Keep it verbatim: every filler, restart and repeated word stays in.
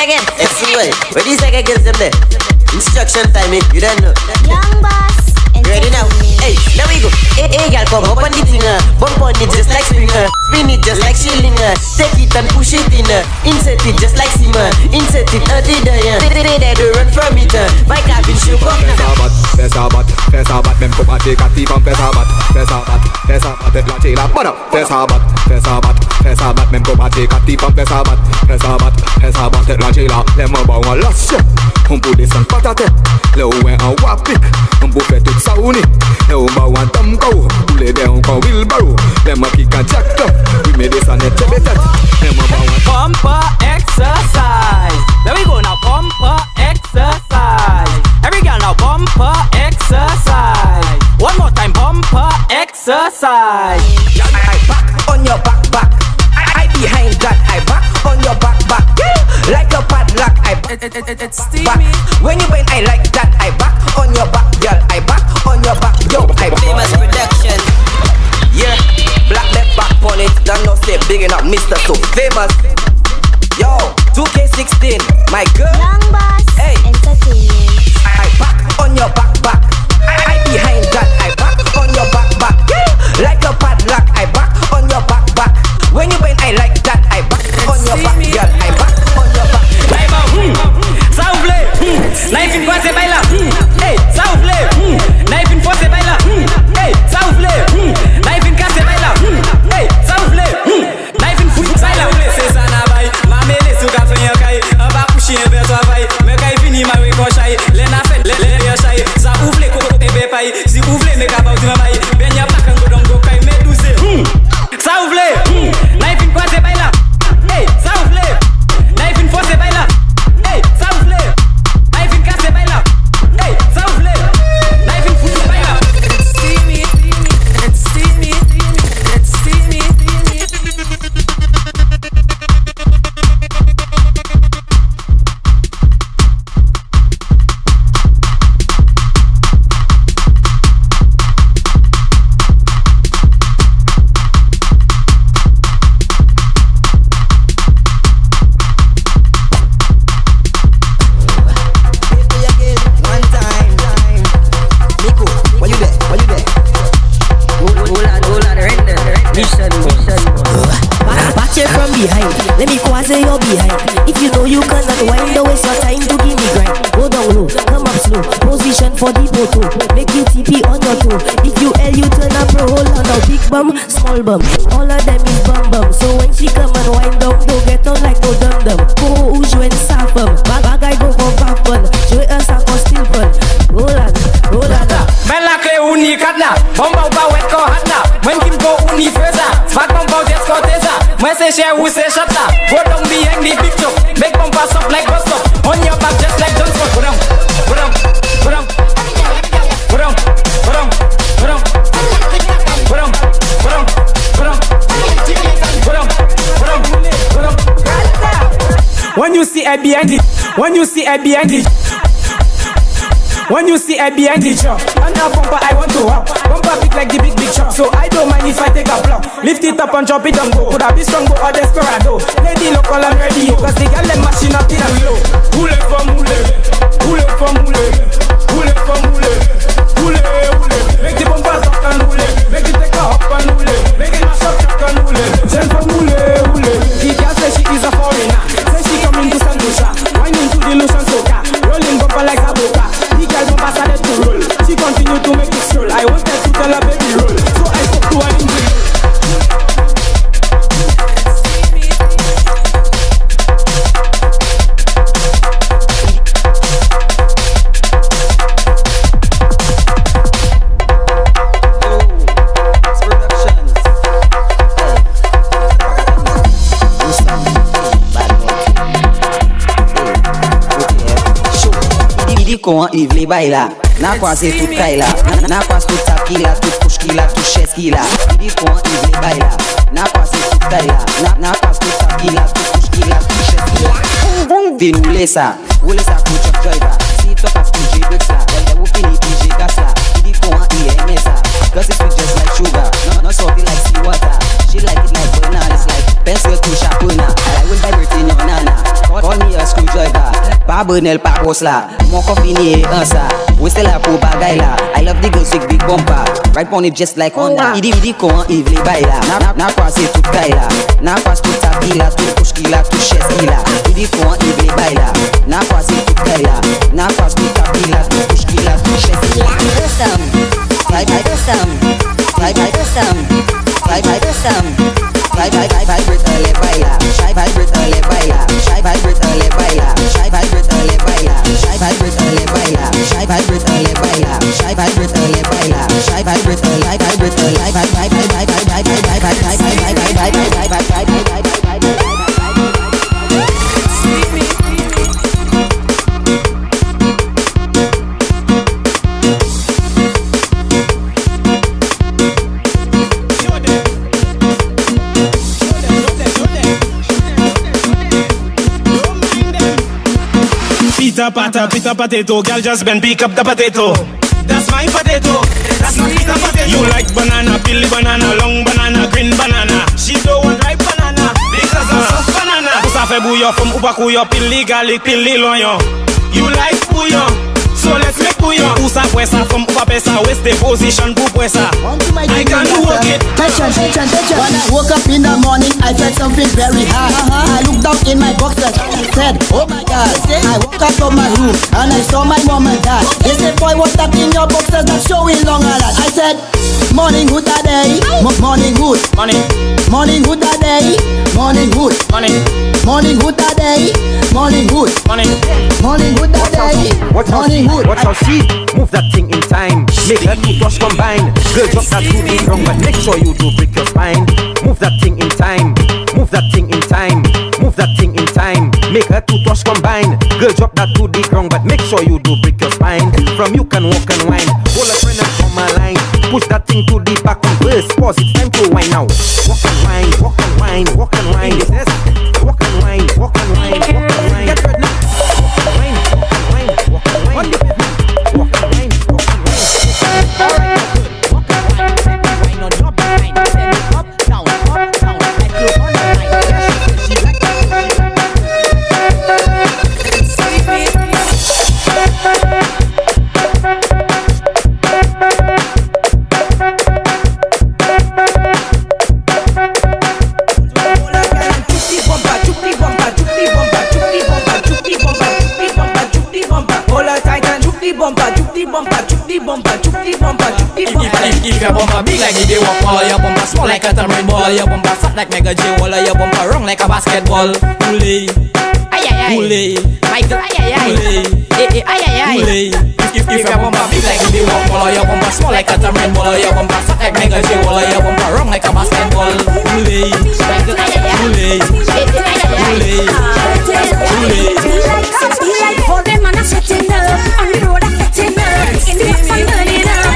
again. Let's see why. Where these second girls them there? Instruction time, eh? You don't know. Young boss. Ready now? Hey, there we go. Hey, hey, girl, come up on the thing, uh. Bump on it just like springer. Spin it just like shilling, uh. Take it and push it in, uh. Insert it just like simmer. Insert it, uh, did I, uh. They, they, they, they run from it, uh. My cabin shoe come now. Fais ça bat, fais ça bat, même pour battre quatre femmes, fais ça bat, fais ça bat, fais ça bat, tête la télé, voilà, fais ça bat, fais ça bat, fais ça bat, même pour battre quatre femmes, fais ça bat, fais ça bat, fais ça bat, tête la télé, les mains bas en lâche, on peut descendre pas ta tête, le haut est en wapic, on peut faire tout ça uni, le haut bas en tamco, tous les deux encore wheelbarrow, les mains qui can jack up, we made this on the tête, les mains bas en bumper exercise, there we go now, bumper exercise, every girl now bumper exercise. One more time, bumper exercise. I back on your back, back. I, I behind that. I back on your back, back. Yeah. Like a padlock. I back. It, it, it, it's steamy. Back. When you bend, I like that. I back on your back, girl. I back on your back, yo. I famous production. Yeah. Black left back on it. Don't know say big enough, Mister So famous. Yo, two K sixteen, my girl. Young boss. Hey. Entertainment. I, I back on your back, back. I, I behind that. I back on your back, back. Yeah. Like a padlock. I back on your back, back. When you bend, I like that. I back on your back, girl. I back on your back. Live out, hmm. Ça vous plaît, hmm. Life in quoi c'est baila, hmm. Hey, ça vous plaît, hmm. Life in quoi c'est baila, hmm. Hey, ça vous plaît, hmm. Life in quoi c'est baila, hmm. Hey, ça vous plaît, hmm. Life in foot baila. C'est ça n'a bail, ma mêlée sous café y'a caille. Un bas couché un verre toi bail. Me caille fini ma wé qu'on chaille. Les n'a fait, les les y'a chaille. Ça ouvre les coco et bépaille. Si ouvre les méga pas du bail. Ben y'a pas qu'un godon go caille. Mais douce, hmm. Ça ouvre les, hmm. Life in quoi c'est baila. Hey, ça ouvre les. Life in quoi c'est baila. Hey, ça ouvre les. Life in quoi c'est baila. Hey, ça ouvre les. Life in foot c'est baila. It's steamy, it's steamy, it's steamy. Behind. Let me quasi your behind. If you know you cannot wind, don't waste your time to give me grind. Go down low, come up slow. Position for the photo. Make you T P on your toe. If you L, you turn up pro. Hold on now, big bum, small bum. All of them is bum bum. So when she come and wind down, don't get on like no dum dum. Go who join Safum. Bag bag I go for bath fun. Show us a for still fun. Roll on, roll on. Men la clé unique na. Bomba ba wet ko hatna. When kim go uni feza. Smack bomba just ko teza. When say share who say shut up. Go down behind the big chop. Make bumper stop like bus stop. On your back just like John Scott. Go down, go down, go down, go down, go down, go down, go down, go down, go down, go down, go down, go down. When you see a behind it, when you see a behind it. When you see a behind the jump, and a bumper I want to hop. Bumper big like the big big chop, so I don't mind if I take a block. Lift it up and drop it and go. Could I be strong go or desperado? Lady local I'm ready, cause the girl them machine up in a low. Pull it from mule, pull it from mule, pull it from mule, pull it, pull it. Make the bumper stop and mule, make it take a hop and mule, make it mash up truck and mule. Send for mule, mule. The girl say she is a foreigner, say she coming to San Lucia, whining to the Lucian soca, rolling bumper like a boca. Started to roll. She continued to make it stroll. I wanted to tell her baby roll, so I spoke to her in the Comment il veut baila, n'a pas c'est tout taille là, n'a pas tout tapis là, tout couche qui là, tout chaise qui là. Il dit comment il veut baila, n'a pas c'est tout taille là, n'a pas tout tapis là, tout couche qui là, tout chaise qui là. Vin rouler ça, rouler ça pour Chuck Driver. Si toi pas ce j'ai breaks là, elle vous finit puis j'ai gas là. Il dit comment il aime ça, cause it's sweet just like sugar, no no salty like sea water. She like it like banana, it's like pencil to chapuna. I will vibrate in your nana. Call me a screwdriver. bonel pa pos la. Mon kon fini an sa. We se la pou bagay la. I love the girls with big bumper. Ride pon it just like Honda. Idi idi kon Yves les bay la. Na na kwa se tout kay la. Na kwa se tout tapi la, tout couche ki la, tout chaise ki la. Idi kon Yves les bay la. Na kwa se tout kay la. Na kwa se tout tapi la, tout couche ki la, tout chaise ki la. Awesome. Vibe vibe awesome. Vibe vibe awesome. Vibe vibe awesome. Vibe vibe vibe vibrate alle baila. Shy vibrate alle baila. Shy vibrate alle baila. Shy vibrate alle baila. Shy vibrate alle baila. Shy vibrate alle baila. Shy vibrate alle baila. Shy vibrate alle vibrate alle vibe vibe vibe vibe vibe vibe vibe vibe vibe vibe vibe vibe vibe vibe. Pita pata, pita potato, girl just bend, pick up the potato. That's my potato, that's my pita potato. You like banana, pilly banana, long banana, green banana. She don't want ripe banana, because of soft banana. Ça fait bouillon, from ou pas couillon, pilly garlic, pilly l'oignon. You like bouillon, so let's make bouillon. Ou ça ouais ça, from ou pas pesa, waist the position pour ouais ça. I can work it. Tension, tension, tension. When I woke up in the morning, I felt something very hard. Uh-huh. I looked down in my boxers and I said, oh my God. I woke up from my room and I saw my mom and dad. They said, boy, what's that in your boxers that's showing long a lot? I said, morning hood a day, Mo morning hood, Morning, morning hood a day, morning hood, morning, morning hood a day, morning hood, morning. morning hood a day, morning hood. Watch how she move that thing in time. Make her two touch combine. Girl, drop that two D wrong, but make sure you do break your spine. Move that thing in time. Move that thing in time. Move that thing in time. Make her two touch combine. Girl, drop that two D wrong, but make sure you do break your spine. From you can walk and whine. Hold a friend and come my line. Push that thing to the back on verse. Pause. It's time to whine now. Walk and whine. Walk and whine. Walk and whine. Yes. Walk and whine. Walk and whine. Walk and whine. Get ready now. Walk and whine. Walk and whine. Walk and whine. Walk and whine. Walk and whine. All right, now good. Walk and whine. Whine on top line. Send it up, down, up, down. Like you on the line. Yeah, she said she like If your bumper big like the walk wall, your bumper small like a tamarind ball, your bumper fat like Mega J Wall, your bumper wrong like a basketball. Hooray, ay ay ay, hooray, Michael, ay ay ay, hooray, eh eh ay ay ay, hooray. If if your bumper big like the walk wall, your bumper small like a tamarind ball, your bumper fat like Mega J Wall, your bumper wrong like a basketball. Hooray, Michael, ay ay ay, hooray, eh eh ay ay ay, hooray.